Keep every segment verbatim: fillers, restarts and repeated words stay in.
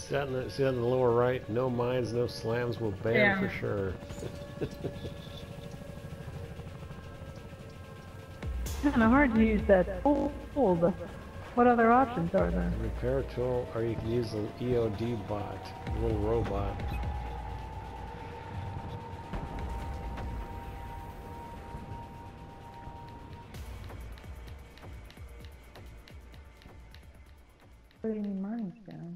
See that, in the, see that in the lower right? No mines, no slams will ban Yeah. for sure. Kind of hard to use that tool. What other options are there? Repair tool, or you can use the E O D bot, the little robot. Putting any mines down.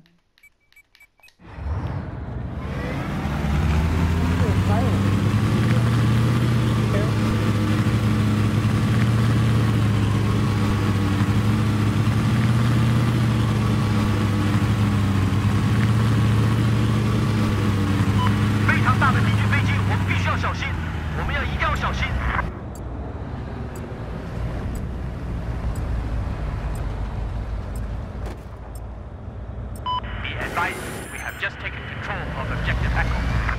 We have just taken control of Objective Echo.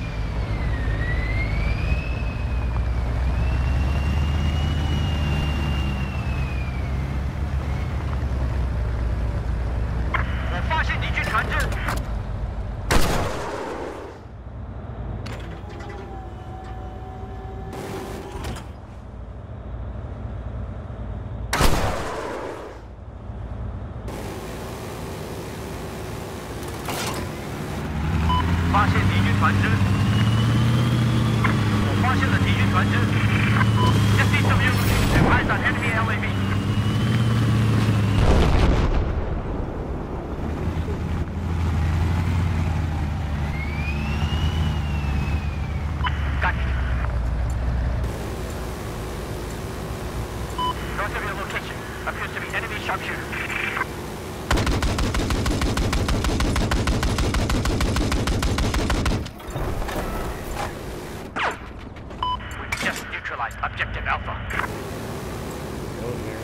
Objective Alpha. Go here.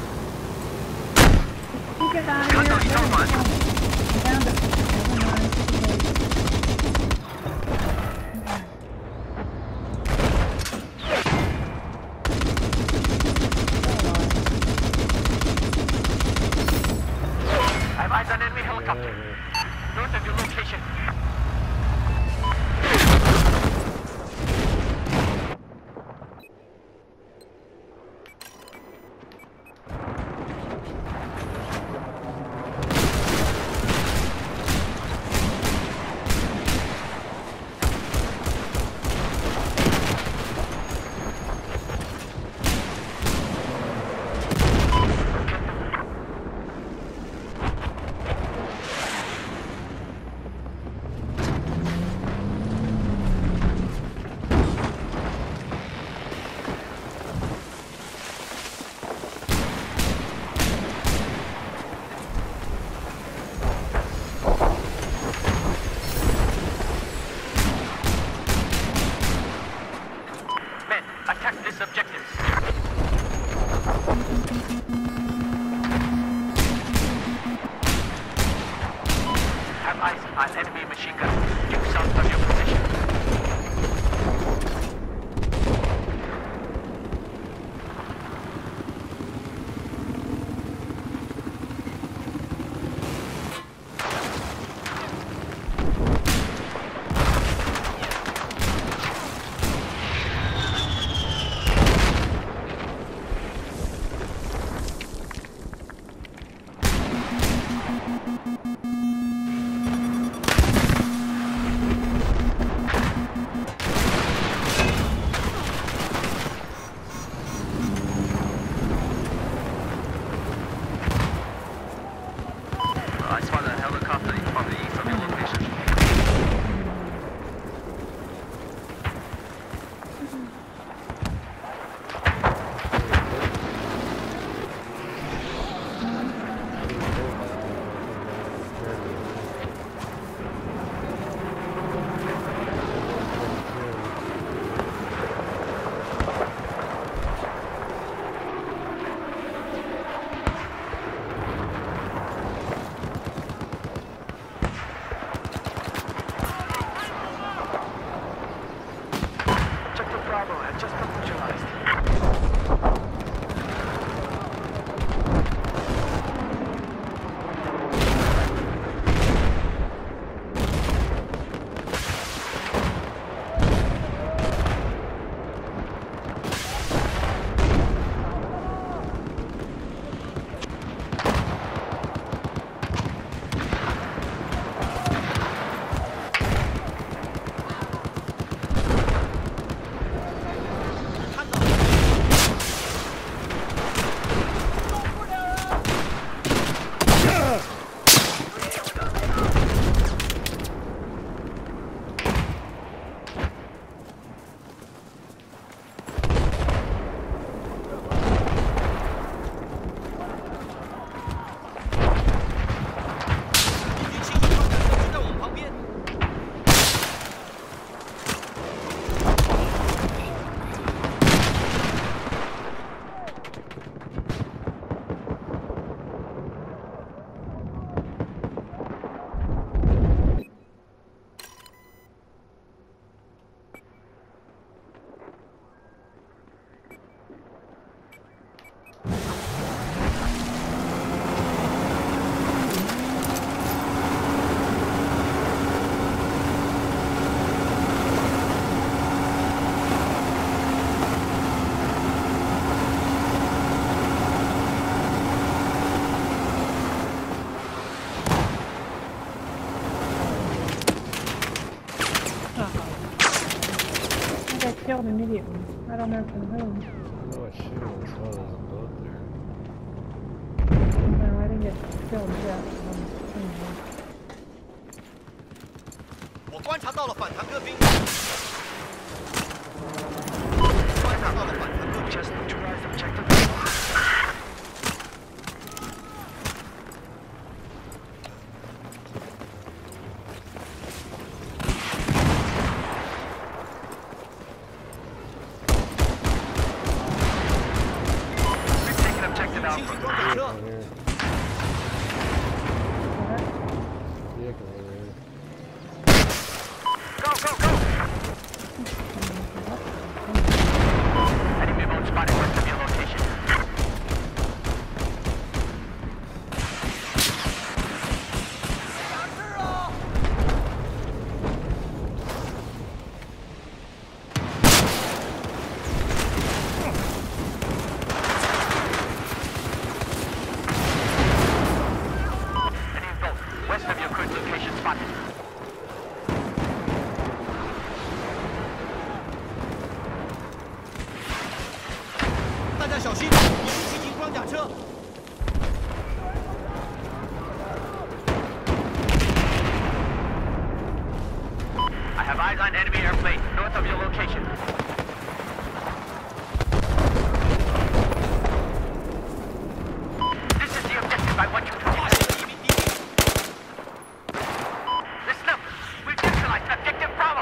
You get out of here. Down to I have eyes on enemy helicopter. North of your location. I got killed immediately. I don't know from whom. I know what shooting was. Oh, there's a boat there. No, I didn't get killed yet. Um, 我观察到了反坦克兵。观察到了反坦克兵。Just neutralize objective. spotted. 大家小心，已经袭击装甲车。 I have eyes on enemy airplane north of your location. This is the objective I want you to get. This number, we've neutralized objective Bravo.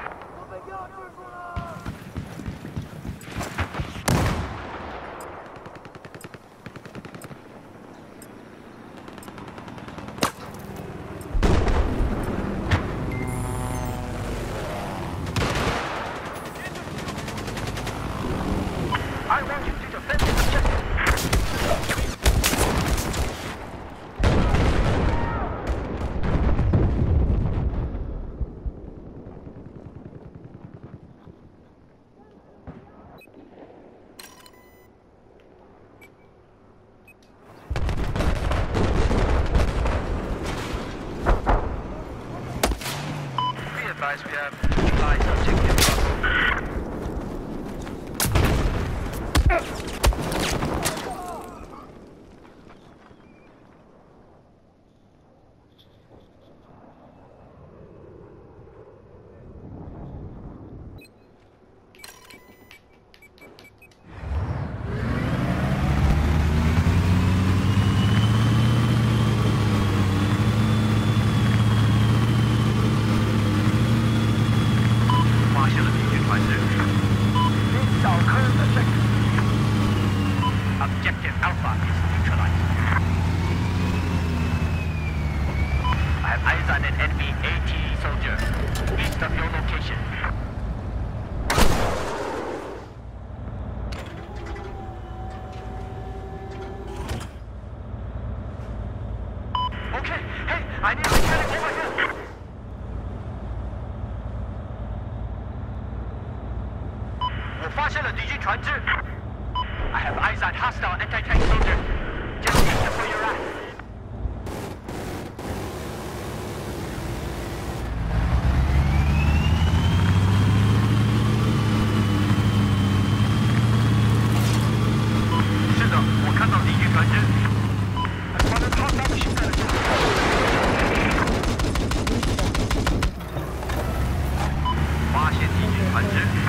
I want you to defend this objective. Be advised, we have neutralized objective Bravo. Objective Alpha is neutralized. I have eyes on an enemy AT soldier east of your location. Okay, hey, I need a mechanic over here. I have eyes on hostile anti-tank soldier. Just east of where you're at.是的，我看到敌军船只。发现他们现在的状况。发现敌军船只。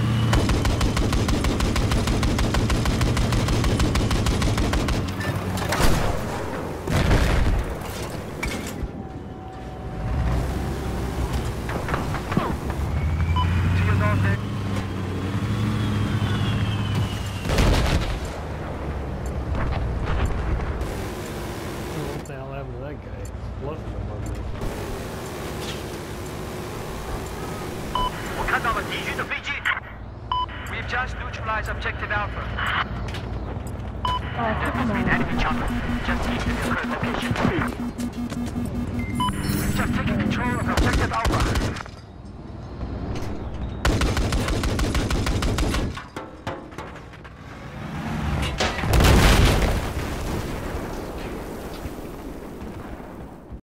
We've just neutralized objective Alpha. There must be an enemy chopper just east of your current location. We've just taken control of objective Alpha.